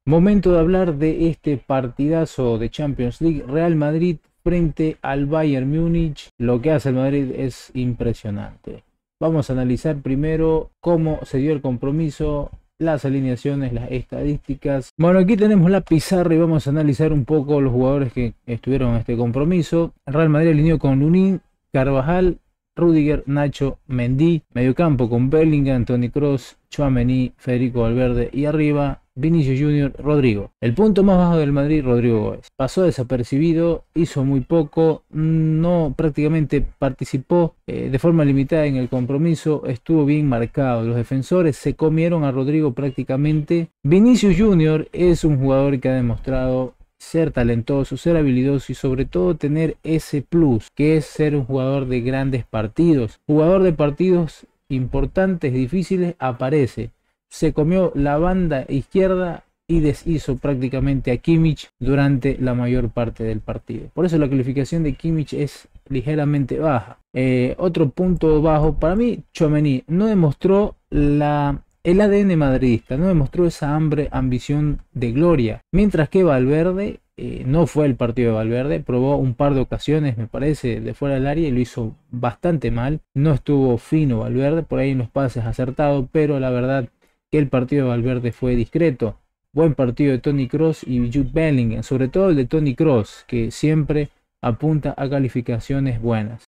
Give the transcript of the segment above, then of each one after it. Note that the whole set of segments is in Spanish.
Momento de hablar de este partidazo de Champions League, Real Madrid frente al Bayern Múnich. Lo que hace el Madrid es impresionante. Vamos a analizar primero cómo se dio el compromiso, las alineaciones, las estadísticas. Bueno, aquí tenemos la pizarra y vamos a analizar un poco los jugadores que estuvieron en este compromiso. El Real Madrid alineó con Lunin, Carvajal, Rudiger, Nacho, Mendy, mediocampo con Bellingham, Toni Kroos, Tchouaméni, Federico Valverde y arriba Vinicius Junior, Rodrigo. El punto más bajo del Madrid, Rodrigo Góez. Pasó desapercibido, hizo muy poco, no prácticamente participó de forma limitada en el compromiso, estuvo bien marcado. Los defensores se comieron a Rodrigo prácticamente. Vinicius Junior es un jugador que ha demostrado ser talentoso, ser habilidoso y sobre todo tener ese plus que es ser un jugador de grandes partidos. Jugador de partidos importantes, difíciles, aparece. Se comió la banda izquierda y deshizo prácticamente a Kimmich durante la mayor parte del partido. Por eso la calificación de Kimmich es ligeramente baja. Otro punto bajo para mí, Tchouaméni no demostró el ADN madridista, no demostró esa hambre, ambición de gloria. Mientras que Valverde, no fue el partido de Valverde, probó un par de ocasiones, me parece, de fuera del área y lo hizo bastante mal. No estuvo fino Valverde, por ahí en los pases acertados, pero la verdad que el partido de Valverde fue discreto. Buen partido de Toni Kroos y Jude Bellingham, sobre todo el de Toni Kroos, que siempre apunta a calificaciones buenas.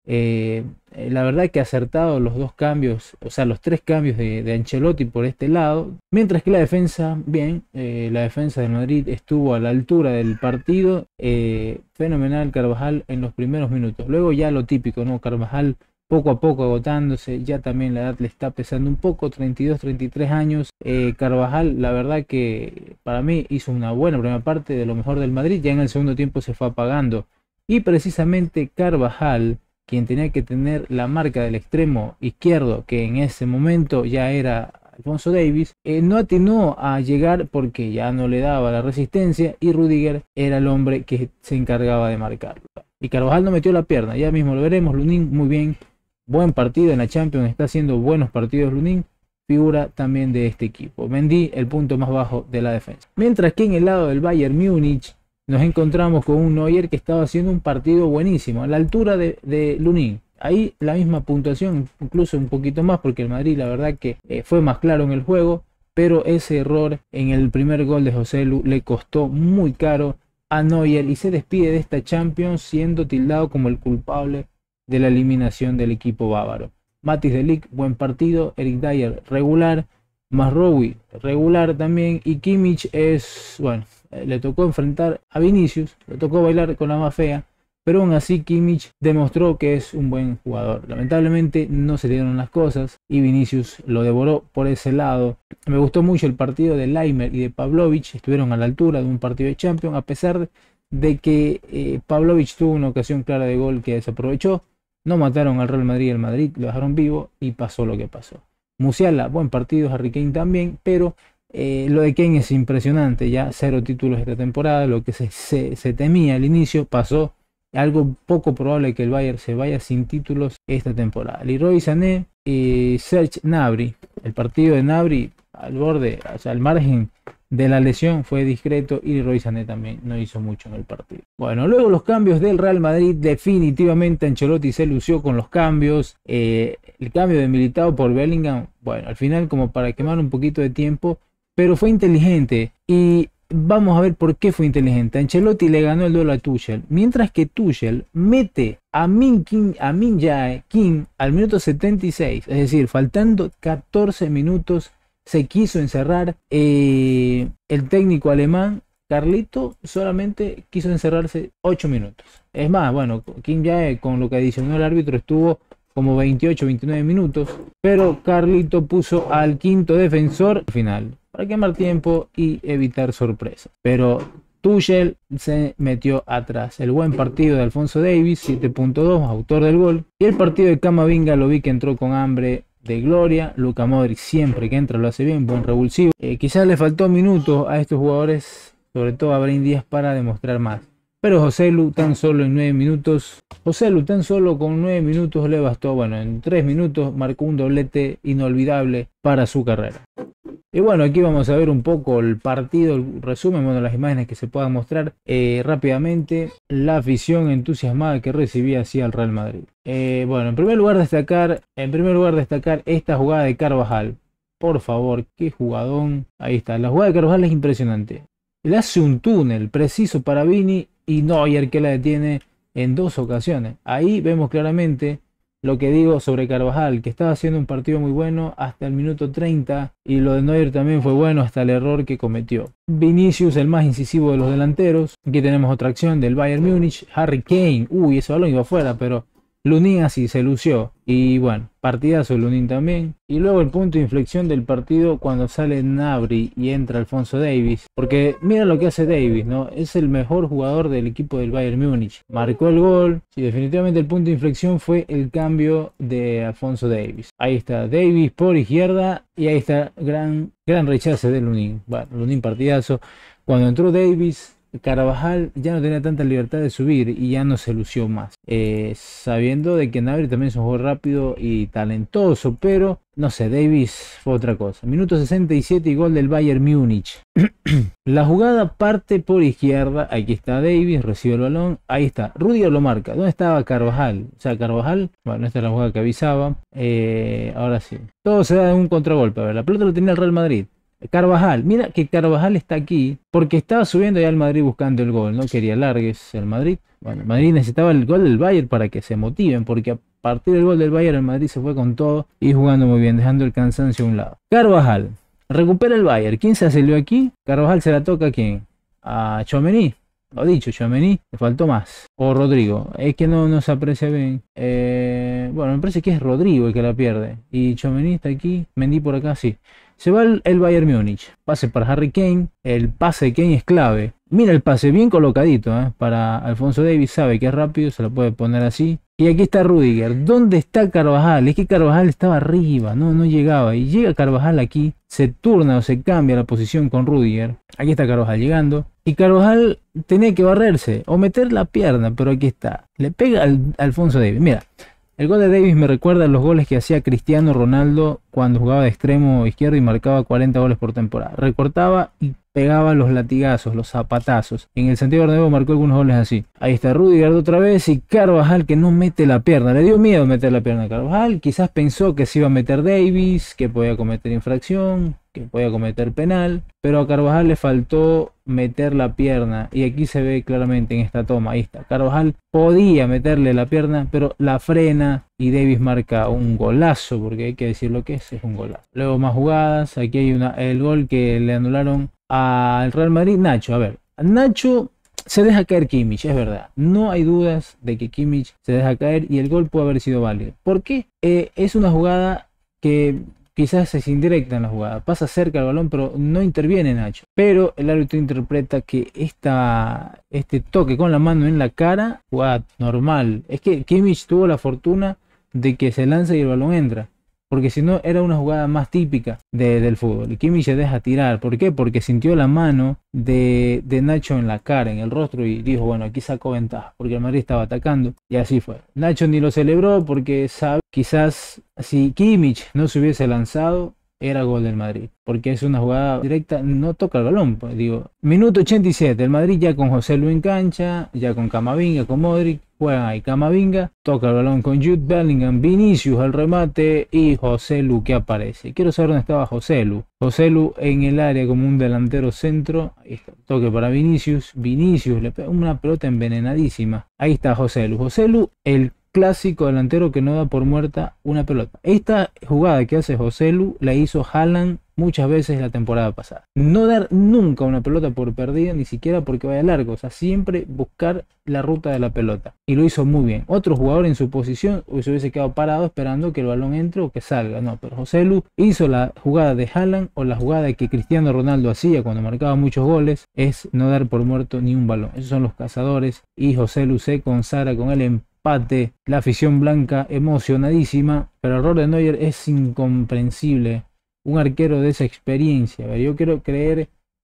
La verdad que ha acertado los dos cambios, o sea, los tres cambios de Ancelotti por este lado, mientras que la defensa, bien, la defensa de Madrid estuvo a la altura del partido, fenomenal Carvajal en los primeros minutos. Luego ya lo típico, ¿no? Carvajal poco a poco agotándose, ya también la edad le está pesando un poco, 32, 33 años. Carvajal, la verdad que para mí hizo una buena primera parte, de lo mejor del Madrid, ya en el segundo tiempo se fue apagando. Y precisamente Carvajal, quien tenía que tener la marca del extremo izquierdo, que en ese momento ya era Alphonso Davies, no atinó a llegar porque ya no le daba la resistencia y Rudiger era el hombre que se encargaba de marcarlo. Y Carvajal no metió la pierna, ya mismo lo veremos. Lunin muy bien, buen partido en la Champions, está haciendo buenos partidos Lunin, figura también de este equipo. Mendy, el punto más bajo de la defensa. Mientras que en el lado del Bayern Múnich nos encontramos con un Neuer que estaba haciendo un partido buenísimo, a la altura de Lunin. Ahí la misma puntuación, incluso un poquito más, porque el Madrid la verdad que fue más claro en el juego, pero ese error en el primer gol de Joselu le costó muy caro a Neuer y se despide de esta Champions siendo tildado como el culpable de la eliminación del equipo bávaro. Matthijs de Ligt, buen partido, Eric Dier regular, Mazraoui regular también y Kimmich es, bueno, le tocó enfrentar a Vinicius, le tocó bailar con la más fea, pero aún así Kimmich demostró que es un buen jugador. Lamentablemente no se le dieron las cosas y Vinicius lo devoró por ese lado. Me gustó mucho el partido de Laimer y de Pavlovic, estuvieron a la altura de un partido de Champions, a pesar de que Pavlovic tuvo una ocasión clara de gol que desaprovechó. No mataron al Real Madrid, el Madrid lo dejaron vivo y pasó lo que pasó. Musiala, buen partido, Harry Kane también, pero lo de Kane es impresionante, ya 0 títulos esta temporada, lo que se temía al inicio pasó, algo poco probable que el Bayern se vaya sin títulos esta temporada. Leroy Sané y Serge Gnabry, el partido de Gnabry al borde, o sea, al margen de la lesión fue discreto y Leroy Sané también no hizo mucho en el partido. Bueno, luego los cambios del Real Madrid, definitivamente Ancelotti se lució con los cambios. El cambio de Militao por Bellingham, bueno, al final como para quemar un poquito de tiempo, pero fue inteligente y vamos a ver por qué fue inteligente. Ancelotti le ganó el duelo a Tuchel, mientras que Tuchel mete a Min Jae Kim al minuto 76, es decir, faltando 14 minutos se quiso encerrar. El técnico alemán Carlito solamente quiso encerrarse 8 minutos. Es más, bueno, Kim Jae con lo que adicionó el árbitro estuvo como 28, 29 minutos, pero Carlito puso al quinto defensor al final para quemar tiempo y evitar sorpresas. Pero Tuchel se metió atrás. El buen partido de Alphonso Davies, 7.2, autor del gol. Y el partido de Camavinga lo vi que entró con hambre de gloria. Luka Modric siempre que entra lo hace bien, buen revulsivo. Quizás le faltó minutos a estos jugadores, sobre todo a Brahim Díaz, para demostrar más. Pero José Lu tan solo en 9 minutos, José Lu tan solo con 9 minutos le bastó, bueno, en 3 minutos marcó un doblete inolvidable para su carrera. Y bueno, aquí vamos a ver un poco el partido, el resumen, bueno, las imágenes que se puedan mostrar rápidamente, la afición entusiasmada que recibía hacia el Real Madrid. Bueno, en primer lugar destacar esta jugada de Carvajal. Por favor, qué jugadón. Ahí está, la jugada de Carvajal es impresionante. Le hace un túnel preciso para Vini y Neuer que la detiene en 2 ocasiones. Ahí vemos claramente lo que digo sobre Carvajal, que estaba haciendo un partido muy bueno hasta el minuto 30 y lo de Neuer también fue bueno hasta el error que cometió. Vinicius, el más incisivo de los delanteros. Aquí tenemos otra acción del Bayern Múnich. Harry Kane, uy, ese balón iba afuera, pero Lunin así se lució. Y bueno, partidazo Lunin también. Y luego el punto de inflexión del partido cuando sale Gnabry y entra Alphonso Davies. Porque mira lo que hace Davies, ¿no? Es el mejor jugador del equipo del Bayern Múnich. Marcó el gol. Sí, definitivamente el punto de inflexión fue el cambio de Alphonso Davies. Ahí está Davies por izquierda. Y ahí está gran rechace de Lunin. Bueno, Lunin partidazo. Cuando entró Davies, Carvajal ya no tenía tanta libertad de subir y ya no se lució más, sabiendo de que Gnabry también es un jugador rápido y talentoso, pero no sé, Davies fue otra cosa. Minuto 67 y gol del Bayern Múnich. La jugada parte por izquierda, aquí está Davies, recibe el balón, ahí está, Rudiger lo marca. ¿Dónde estaba Carvajal? O sea, Carvajal, bueno, esta es la jugada que avisaba. Ahora sí, todo se da en un contragolpe. A ver, la pelota lo tenía el Real Madrid. Carvajal, mira que Carvajal está aquí porque estaba subiendo ya el Madrid buscando el gol, no quería largues el Madrid. Bueno, el Madrid necesitaba el gol del Bayern para que se motiven, porque a partir del gol del Bayern el Madrid se fue con todo y jugando muy bien, dejando el cansancio a un lado. Carvajal, recupera el Bayern. ¿Quién se salió aquí? Carvajal se la toca ¿a quién? A Tchouaméni. Lo dicho, Tchouaméni, le faltó más. O Rodrigo, es que no se aprecia bien. Bueno, me parece que es Rodrigo el que la pierde. Y Tchouaméni está aquí, Mendy por acá, sí. Se va el Bayern Múnich. Pase para Harry Kane. El pase de Kane es clave. Mira el pase bien colocadito para Alphonso Davies. Sabe que es rápido, se lo puede poner así. Y aquí está Rudiger. ¿Dónde está Carvajal? Es que Carvajal estaba arriba, no llegaba. Y llega Carvajal aquí, se turna o se cambia la posición con Rudiger. Aquí está Carvajal llegando. Y Carvajal tenía que barrerse o meter la pierna, pero aquí está. Le pega al Alphonso Davies. Mira. El gol de Davies me recuerda a los goles que hacía Cristiano Ronaldo cuando jugaba de extremo izquierdo y marcaba 40 goles por temporada. Recortaba y pegaba los latigazos, los zapatazos. En el Santiago Bernabéu marcó algunos goles así. Ahí está Rudiger otra vez y Carvajal que no mete la pierna. Le dio miedo meter la pierna a Carvajal. Quizás pensó que se iba a meter Davies, que podía cometer infracción, que podía cometer penal. Pero a Carvajal le faltó meter la pierna. Y aquí se ve claramente en esta toma. Ahí está. Carvajal podía meterle la pierna, pero la frena. Y Davies marca un golazo, porque hay que decir lo que es un golazo. Luego más jugadas. Aquí hay el gol que le anularon al Real Madrid. Nacho, a ver, Nacho se deja caer Kimmich, es verdad. No hay dudas de que Kimmich se deja caer y el gol puede haber sido válido. ¿Por qué? Es una jugada que quizás es indirecta en la jugada. Pasa cerca del balón, pero no interviene Nacho. Pero el árbitro interpreta que este toque con la mano en la cara, jugada normal. Es que Kimmich tuvo la fortuna de que se lanza y el balón entra. Porque si no era una jugada más típica del fútbol. Y Kimmich se deja tirar. ¿Por qué? Porque sintió la mano de Nacho en la cara, en el rostro. Y dijo, bueno, aquí sacó ventaja. Porque el Madrid estaba atacando. Y así fue. Nacho ni lo celebró porque sabe, quizás si Kimmich no se hubiese lanzado, era gol del Madrid. Porque es una jugada directa, no toca el balón. Pues, digo, minuto 87. El Madrid ya con José Lu en cancha, ya con Camavinga, con Modric. Juegan ahí Camavinga, toca el balón con Jude Bellingham, Vinicius al remate y José Lu que aparece. Quiero saber dónde estaba José Lu. José Lu en el área como un delantero centro. Ahí está, toque para Vinicius. Vinicius le pega una pelota envenenadísima. Ahí está José Lu. José Lu, el clásico delantero que no da por muerta una pelota. Esta jugada que hace José Lu la hizo Haaland muchas veces la temporada pasada. No dar nunca una pelota por perdida, ni siquiera porque vaya largo. O sea, siempre buscar la ruta de la pelota. Y lo hizo muy bien. Otro jugador en su posición se hubiese quedado parado esperando que el balón entre o que salga. No, pero José Lu hizo la jugada de Haaland o la jugada que Cristiano Ronaldo hacía cuando marcaba muchos goles. Es no dar por muerto ni un balón. Esos son los cazadores. Y José Lu se consagra con el empate. La afición blanca emocionadísima. Pero el error de Neuer es incomprensible. Un arquero de esa experiencia. A ver, yo quiero creer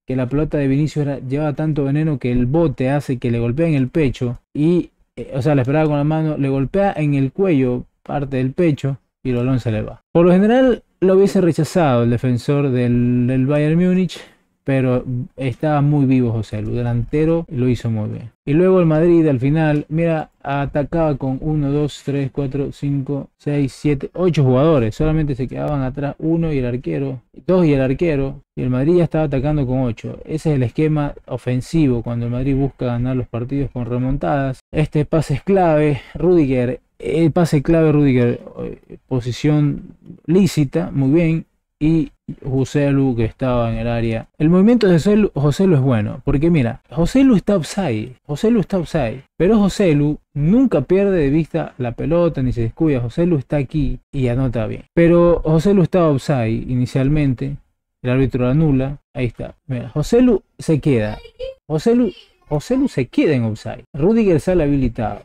que la pelota de Vinicius llevaba tanto veneno que el bote hace que le golpee en el pecho y, o sea, le esperaba con la mano, le golpea en el cuello, parte del pecho, y el balón se le va. Por lo general lo hubiese rechazado el defensor del Bayern Múnich, pero estaba muy vivo José Lu, delantero, lo hizo muy bien. Y luego el Madrid al final, mira, atacaba con 1, 2, 3, 4, 5, 6, 7, 8 jugadores. Solamente se quedaban atrás uno y el arquero, 2 y el arquero. Y el Madrid ya estaba atacando con 8. Ese es el esquema ofensivo cuando el Madrid busca ganar los partidos con remontadas. Este pase es clave, Rüdiger, el pase clave Rüdiger, posición lícita, muy bien. Y José Lu, que estaba en el área. El movimiento de José Lu es bueno, porque mira, José Lu está offside, pero José Lu nunca pierde de vista la pelota ni se descuida. José Lu está aquí y anota bien. Pero José Lu estaba offside inicialmente, el árbitro lo anula, ahí está. Mira, José Lu se queda. José Lu se queda en offside. Rüdiger sale habilitado.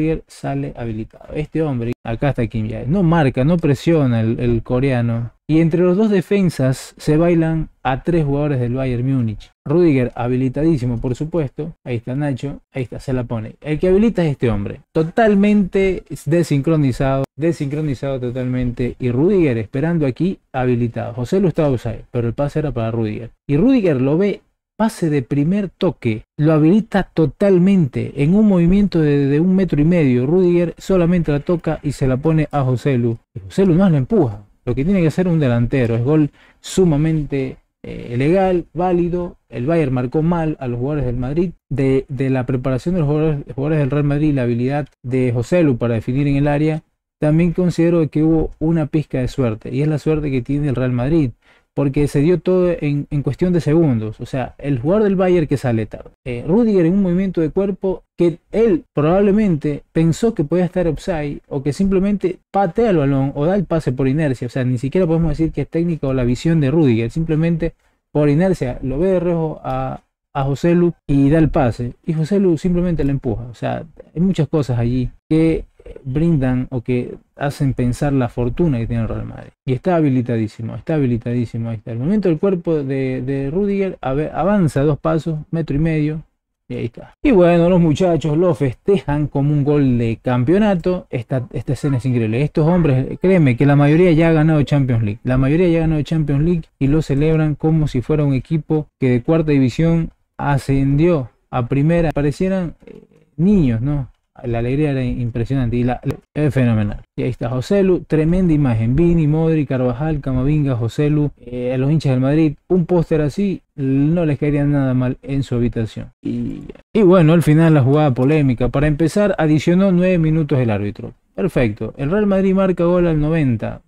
Este hombre, acá está Kim Jae, no marca, no presiona el coreano. Y entre los dos defensas se bailan a 3 jugadores del Bayern Múnich. Rüdiger habilitadísimo, por supuesto. Ahí está Nacho, ahí está, se la pone. El que habilita es este hombre. Totalmente desincronizado totalmente. Y Rüdiger esperando aquí habilitado. José lo estaba usando, pero el pase era para Rüdiger. Y Rüdiger lo ve. Pase de primer toque, lo habilita totalmente en un movimiento de 1,5 metros. Rüdiger solamente la toca y se la pone a José Lu. Y José Lu más la empuja. Lo que tiene que hacer un delantero. Es gol sumamente legal, válido. El Bayern marcó mal a los jugadores del Madrid. De la preparación de los jugadores del Real Madrid, la habilidad de José Lu para definir en el área, también considero que hubo una pizca de suerte. Y es la suerte que tiene el Real Madrid, porque se dio todo en cuestión de segundos. O sea, el jugador del Bayern que sale tarde. Rüdiger en un movimiento de cuerpo que él probablemente pensó que podía estar offside o que simplemente patea el balón o da el pase por inercia. O sea, ni siquiera podemos decir que es técnica o la visión de Rüdiger. Simplemente por inercia lo ve de reojo a José Lu y da el pase. Y José Lu simplemente le empuja. O sea, hay muchas cosas allí que brindan o que hacen pensar la fortuna que tiene el Real Madrid. Y está habilitadísimo. Ahí está. El momento del cuerpo de Rüdiger avanza 2 pasos, 1,5 metros. Y ahí está. Y bueno, los muchachos lo festejan como un gol de campeonato. Esta escena es increíble. Estos hombres, créeme que la mayoría ya ha ganado Champions League. Y lo celebran como si fuera un equipo que de 4ª división ascendió a primera. Parecieran niños, ¿no? La alegría era impresionante y es fenomenal. Y ahí está José Lu, tremenda imagen. Vini, Modric, Carvajal, Camavinga, José Lu, a los hinchas del Madrid. Un póster así no les caería nada mal en su habitación. Y bueno, al final la jugada polémica. Para empezar, adicionó 9 minutos el árbitro. Perfecto. El Real Madrid marca gol al 90.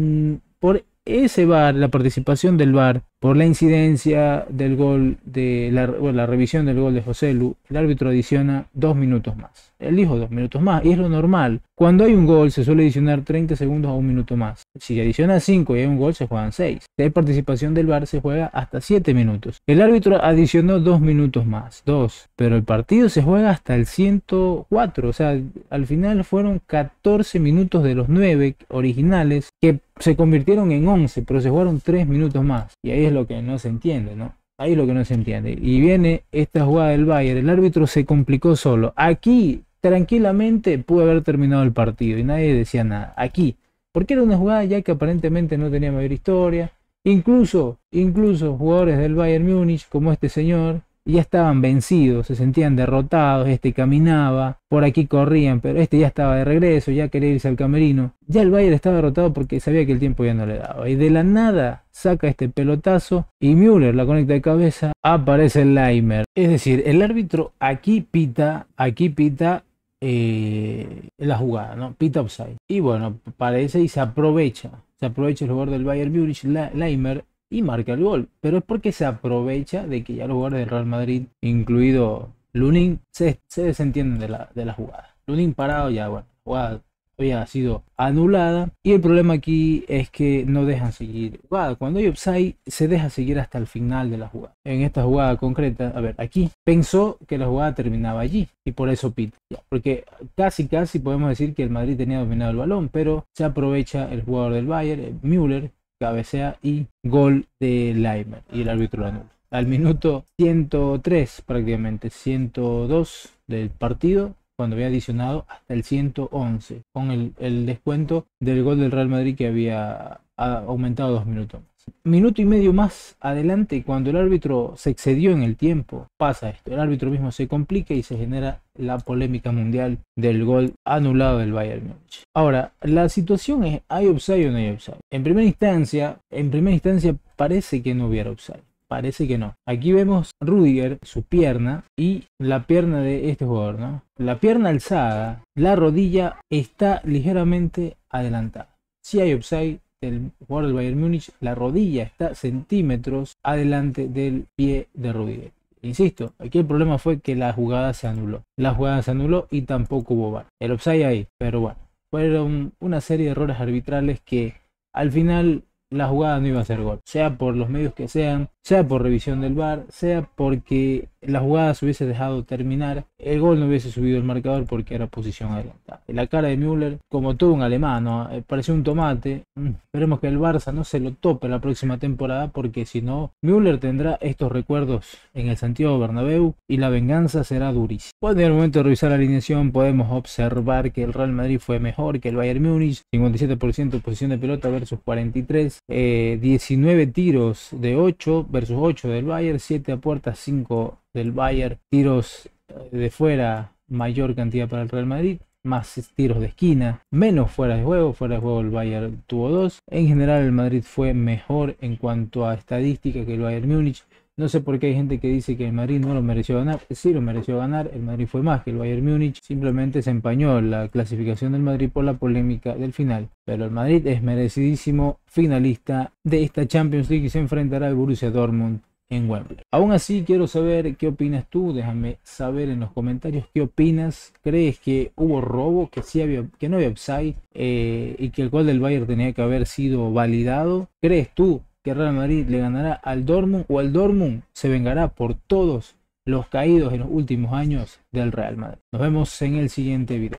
Por ese VAR, la participación del VAR, por la incidencia del gol, la revisión del gol de José Lu, el árbitro adiciona 2 minutos más. Él dijo 2 minutos más y es lo normal. Cuando hay un gol se suele adicionar 30 segundos a 1 minuto más. Si adiciona 5 y hay un gol se juegan 6. Si hay participación del VAR se juega hasta 7 minutos. El árbitro adicionó 2 minutos más, 2. Pero el partido se juega hasta el 104. O sea, al final fueron 14 minutos de los 9 originales que se convirtieron en 11, pero se jugaron 3 minutos más. Y ahí es lo que no se entiende, ¿no? Ahí es lo que no se entiende. Y viene esta jugada del Bayern. El árbitro se complicó solo. Aquí, tranquilamente, pudo haber terminado el partido y nadie decía nada. Aquí. Porque era una jugada ya que aparentemente no tenía mayor historia. Incluso jugadores del Bayern Múnich, como este señor, ya estaban vencidos, se sentían derrotados. Este caminaba, por aquí corrían, pero este ya estaba de regreso, ya quería irse al camerino. Ya el Bayern estaba derrotado porque sabía que el tiempo ya no le daba. Y de la nada saca este pelotazo y Müller la conecta de cabeza, aparece el Laimer. Es decir, el árbitro aquí pita la jugada, ¿no? Pita offside. Y bueno, parece y se aprovecha el jugador del Bayern Múnich, Laimer, y marca el gol. Pero es porque se aprovecha de que ya los jugadores del Real Madrid, incluido Lunin, se desentienden de la jugada. Lunin parado ya, bueno, la jugada había sido anulada y el problema aquí es que no dejan seguir jugada. Cuando hay offside se deja seguir hasta el final de la jugada. En esta jugada concreta, a ver, aquí pensó que la jugada terminaba allí y por eso pita, porque casi podemos decir que el Madrid tenía dominado el balón, pero se aprovecha el jugador del Bayern, Müller, cabecea y gol de Laimer y el árbitro lo anula. al minuto 103 prácticamente, 102 del partido, cuando había adicionado hasta el 111, con el descuento del gol del Real Madrid que había aumentado 2 minutos más. Minuto y medio más adelante, cuando el árbitro se excedió en el tiempo, pasa esto. El árbitro mismo se complica y se genera la polémica mundial del gol anulado del Bayern Múnich. Ahora, la situación es, ¿hay offside o no hay offside? En primera instancia parece que no hubiera offside. Parece que no. Aquí vemos Rüdiger, su pierna y la pierna de este jugador, ¿no? La pierna alzada, la rodilla está ligeramente adelantada. Si hay offside del jugador del Bayern Múnich, la rodilla está centímetros adelante del pie de Rüdiger. Insisto, aquí el problema fue que la jugada se anuló. La jugada se anuló y tampoco hubo VAR. El offside ahí, pero bueno, fueron una serie de errores arbitrales que al final la jugada no iba a ser gol, sea por los medios que sean, sea por revisión del VAR, sea porque la jugada se hubiese dejado terminar, el gol no hubiese subido el marcador porque era posición adelantada. La cara de Müller, como todo un alemán, ¿no? Pareció un tomate. Esperemos que el Barça no se lo tope la próxima temporada, porque si no, Müller tendrá estos recuerdos en el Santiago Bernabéu y la venganza será durísima. Cuando en el momento de revisar la alineación podemos observar que el Real Madrid fue mejor que el Bayern Múnich, 57% posición de pelota versus 43, 19 tiros de 8 versus 8 del Bayern, 7 a puerta, 5 del Bayern, tiros de fuera, mayor cantidad para el Real Madrid, más tiros de esquina, menos fuera de juego el Bayern tuvo 2. En general el Madrid fue mejor en cuanto a estadística que el Bayern Múnich. No sé por qué hay gente que dice que el Madrid no lo mereció ganar. Sí lo mereció ganar, el Madrid fue más que el Bayern Múnich, simplemente se empañó la clasificación del Madrid por la polémica del final. Pero el Madrid es merecidísimo finalista de esta Champions League y se enfrentará al Borussia Dortmund en Wembley. Aún así quiero saber qué opinas tú, déjame saber en los comentarios qué opinas. ¿Crees que hubo robo, que no había offside y que el gol del Bayern tenía que haber sido validado? ¿Crees tú que Real Madrid le ganará al Dortmund o el Dortmund se vengará por todos los caídos en los últimos años del Real Madrid? Nos vemos en el siguiente video.